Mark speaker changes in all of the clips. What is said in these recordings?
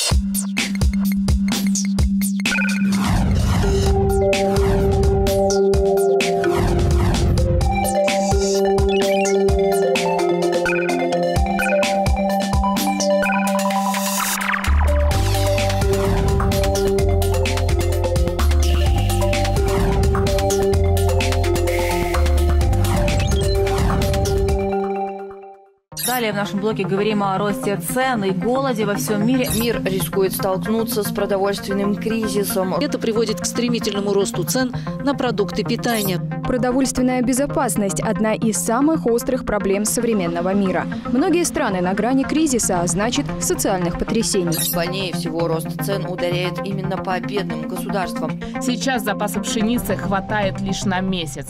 Speaker 1: Далее в нашем блоке говорим о росте цен и голоде во всем мире.
Speaker 2: Мир рискует столкнуться с продовольственным кризисом.
Speaker 3: Это приводит к стремительному росту цен на продукты питания.
Speaker 4: Продовольственная безопасность – одна из самых острых проблем современного мира. Многие страны на грани кризиса, а значит, социальных потрясений.
Speaker 2: Больнее всего рост цен ударяет именно по бедным государствам.
Speaker 5: Сейчас запаса пшеницы хватает лишь на месяц.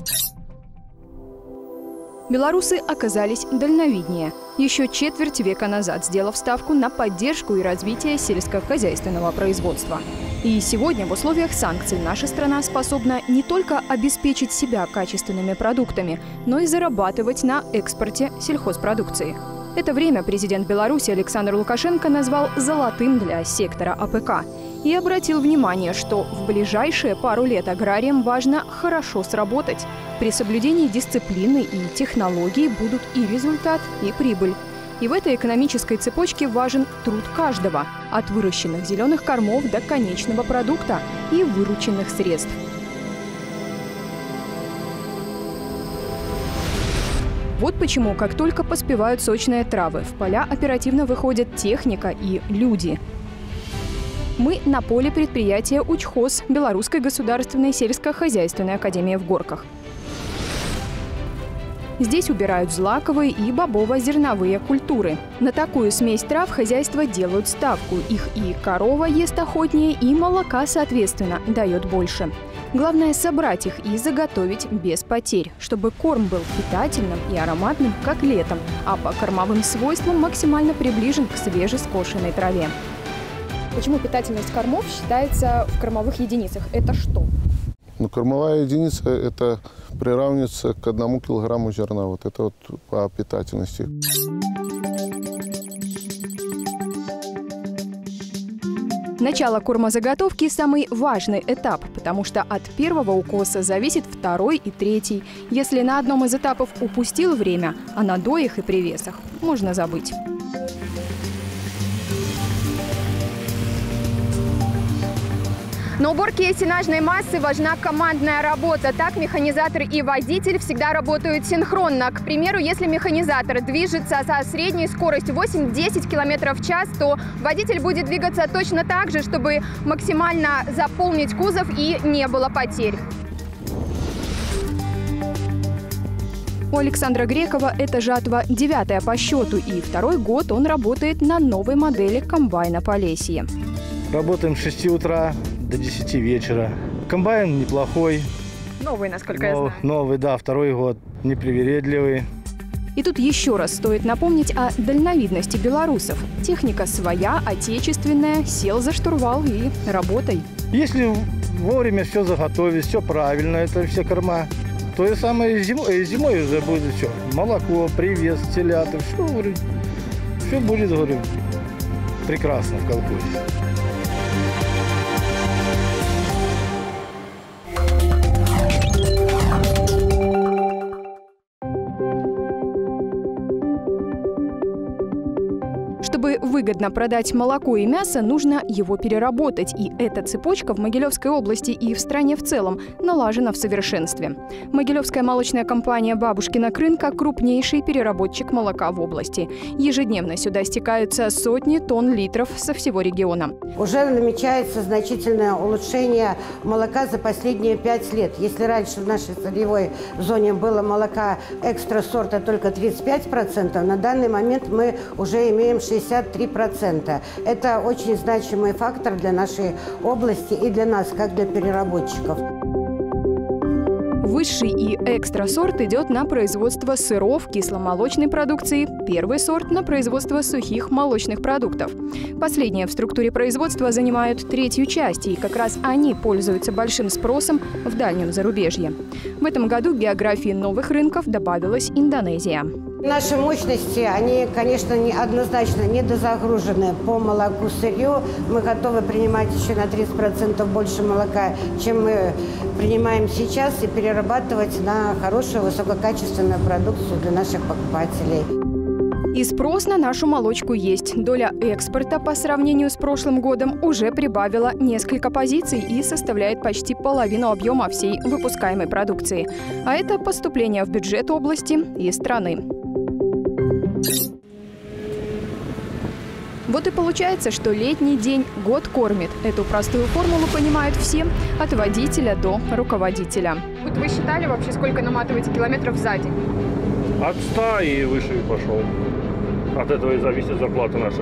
Speaker 4: Белорусы оказались дальновиднее. Еще четверть века назад сделав ставку на поддержку и развитие сельскохозяйственного производства. И сегодня в условиях санкций наша страна способна не только обеспечить себя качественными продуктами, но и зарабатывать на экспорте сельхозпродукции. Это время президент Беларуси Александр Лукашенко назвал «золотым» для сектора АПК. И обратил внимание, что в ближайшие пару лет аграриям важно хорошо сработать. При соблюдении дисциплины и технологий будут и результат, и прибыль. И в этой экономической цепочке важен труд каждого – от выращенных зеленых кормов до конечного продукта и вырученных средств. Вот почему, как только поспевают сочные травы, в поля оперативно выходят техника и люди. Мы на поле предприятия «Учхоз» Белорусской государственной сельскохозяйственной академии в Горках. Здесь убирают злаковые и бобово-зерновые культуры. На такую смесь трав хозяйства делают ставку. Их и корова ест охотнее, и молока, соответственно, дает больше. Главное – собрать их и заготовить без потерь, чтобы корм был питательным и ароматным, как летом, а по кормовым свойствам максимально приближен к свежескошенной траве.
Speaker 6: Почему питательность кормов считается в кормовых единицах? Это что?
Speaker 7: Ну, кормовая единица – это приравнивается к 1 килограмму зерна. Вот это вот по питательности.
Speaker 4: Начало кормозаготовки – самый важный этап, потому что от первого укоса зависит второй и третий. Если на одном из этапов упустил время, а на доях и привесах можно забыть.
Speaker 6: На уборке сенажной массы важна командная работа. Так механизатор и водитель всегда работают синхронно. К примеру, если механизатор движется со средней скоростью 8-10 км в час, то водитель будет двигаться точно так же, чтобы максимально заполнить кузов и не было потерь.
Speaker 4: У Александра Грекова эта жатва 9-я по счету, и второй год он работает на новой модели комбайна Полесье.
Speaker 8: Работаем с 6 утра до 10 вечера. Комбайн неплохой.
Speaker 6: Новый, насколько я знаю.
Speaker 8: Новый, да, второй год. Непривередливый.
Speaker 4: И тут еще раз стоит напомнить о дальновидности белорусов. Техника своя, отечественная, сел за штурвал и работай.
Speaker 8: Если вовремя все заготовить, все правильно, это все корма, то и самое зимой уже будет все. Молоко, привес, телята, все будет, говорю, прекрасно в колхозе.
Speaker 4: Чтобы выгодно продать молоко и мясо, нужно его переработать. И эта цепочка в Могилевской области и в стране в целом налажена в совершенстве. Могилевская молочная компания «Бабушкина Крынка» – крупнейший переработчик молока в области. Ежедневно сюда стекаются сотни тонн литров со всего региона.
Speaker 9: Уже намечается значительное улучшение молока за последние 5 лет. Если раньше в нашей целевой зоне было молока экстра-сорта только 35%, на данный момент мы уже имеем 63%. Это очень значимый фактор для нашей области и для нас, как для переработчиков.
Speaker 4: Высший и экстра-сорт идет на производство сыров, кисломолочной продукции, первый сорт – на производство сухих молочных продуктов. Последние в структуре производства занимают 3-ю часть, и как раз они пользуются большим спросом в дальнем зарубежье. В этом году к географии новых рынков добавилась Индонезия.
Speaker 9: Наши мощности, они, конечно, однозначно недозагружены по молоку сырью. Мы готовы принимать еще на 30% больше молока, чем мы принимаем сейчас, и перерабатывать на хорошую, высококачественную продукцию для наших покупателей.
Speaker 4: И спрос на нашу молочку есть. Доля экспорта по сравнению с прошлым годом уже прибавила несколько позиций и составляет почти половину объема всей выпускаемой продукции. А это поступление в бюджет области и страны. Вот и получается, что летний день год кормит. Эту простую формулу понимают все, от водителя до руководителя.
Speaker 6: Вот вы считали вообще, сколько наматываете километров за день?
Speaker 10: От 100 и выше пошел. От этого и зависит зарплата наша.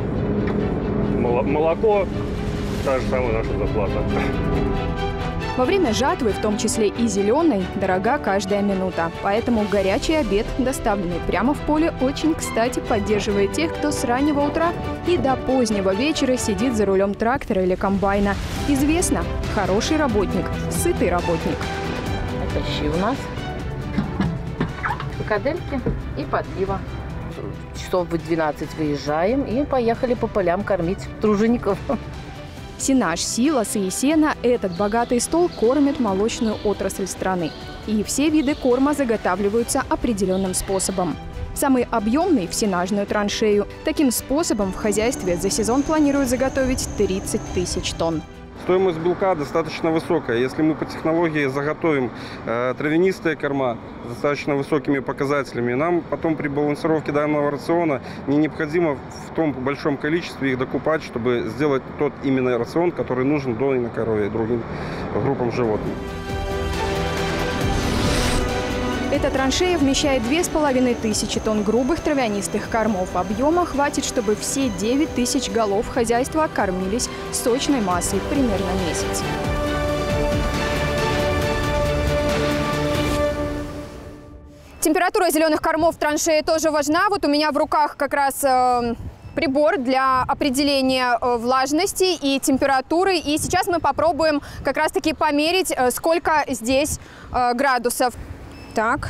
Speaker 10: Молоко – та же самая наша зарплата.
Speaker 4: Во время жатвы, в том числе и зеленой, дорога каждая минута. Поэтому горячий обед, доставленный прямо в поле, очень кстати поддерживает тех, кто с раннего утра и до позднего вечера сидит за рулем трактора или комбайна. Известно, хороший работник, сытый работник.
Speaker 5: Это щи у нас, фрикадельки и под пиво. Часов в 12 выезжаем и поехали по полям кормить тружеников.
Speaker 4: Сенаж, силосы и сено – этот богатый стол кормит молочную отрасль страны. И все виды корма заготавливаются определенным способом. Самый объемный – в сенажную траншею. Таким способом в хозяйстве за сезон планируют заготовить 30 тысяч тонн.
Speaker 11: Стоимость белка достаточно высокая. Если мы по технологии заготовим травянистые корма с достаточно высокими показателями, нам потом при балансировке данного рациона не необходимо в том большом количестве их докупать, чтобы сделать тот именно рацион, который нужен дойной корове и другим группам животных.
Speaker 4: Эта траншея вмещает 2500 тонн грубых травянистых кормов. Объема хватит, чтобы все 9000 голов хозяйства кормились сочной массой примерно месяц.
Speaker 6: Температура зеленых кормов в траншее тоже важна. Вот у меня в руках как раз прибор для определения влажности и температуры. И сейчас мы попробуем как раз-таки померить, сколько здесь градусов. Так.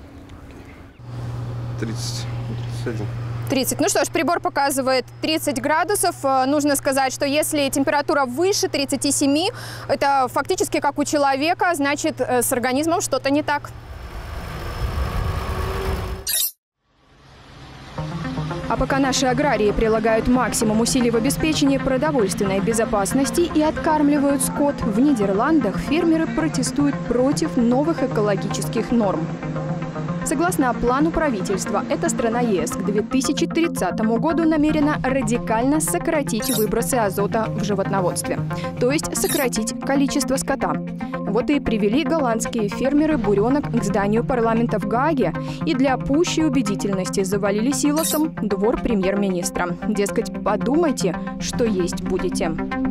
Speaker 6: 30. Ну что ж, прибор показывает 30 градусов. Нужно сказать, что если температура выше 37, это фактически как у человека, значит, с организмом что-то не так.
Speaker 4: А пока наши аграрии прилагают максимум усилий в обеспечении продовольственной безопасности и откармливают скот, в Нидерландах фермеры протестуют против новых экологических норм. Согласно плану правительства, эта страна ЕС к 2030 году намерена радикально сократить выбросы азота в животноводстве, то есть сократить количество скота. Вот и привели голландские фермеры буренок к зданию парламента в Гааге и для пущей убедительности завалили силосом двор премьер-министра. Дескать, подумайте, что есть будете.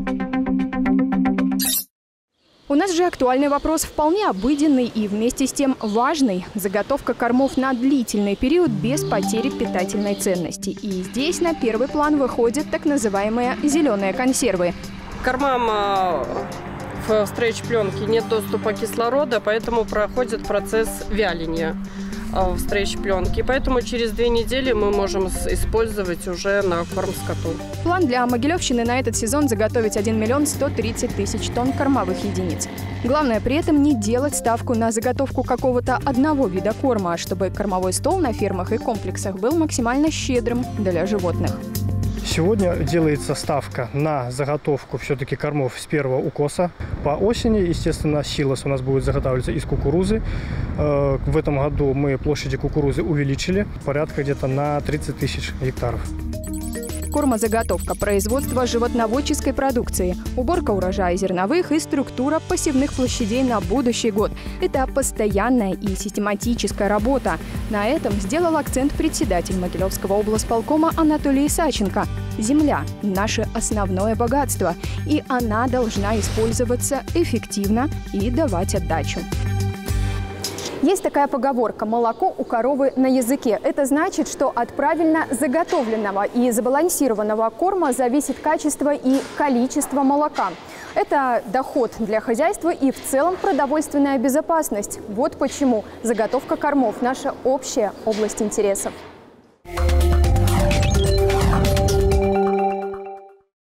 Speaker 4: У нас же актуальный вопрос вполне обыденный и вместе с тем важный. Заготовка кормов на длительный период без потери питательной ценности. И здесь на первый план выходят так называемые зеленые консервы.
Speaker 12: Кормам в стрейч-пленке нет доступа кислорода, поэтому проходит процесс вяления в стрейч-пленке. Поэтому через 2 недели мы можем использовать уже на корм скоту.
Speaker 4: План для Могилевщины на этот сезон заготовить 1 130 000 тонн кормовых единиц. Главное при этом не делать ставку на заготовку какого-то одного вида корма, а чтобы кормовой стол на фермах и комплексах был максимально щедрым для животных.
Speaker 8: Сегодня делается ставка на заготовку все-таки кормов с первого укоса. По осени, естественно, силос у нас будет заготавливаться из кукурузы. В этом году мы площади кукурузы увеличили порядка где-то на 30 000 гектаров.
Speaker 4: Кормозаготовка, производство животноводческой продукции, уборка урожая зерновых и структура посевных площадей на будущий год. Это постоянная и систематическая работа. На этом сделал акцент председатель Могилевского облсполкома Анатолий Исаченко. Земля – наше основное богатство, и она должна использоваться эффективно и давать отдачу. Есть такая поговорка «молоко у коровы на языке». Это значит, что от правильно заготовленного и сбалансированного корма зависит качество и количество молока.
Speaker 6: Это доход для хозяйства и в целом продовольственная безопасность. Вот почему заготовка кормов – наша общая область интересов.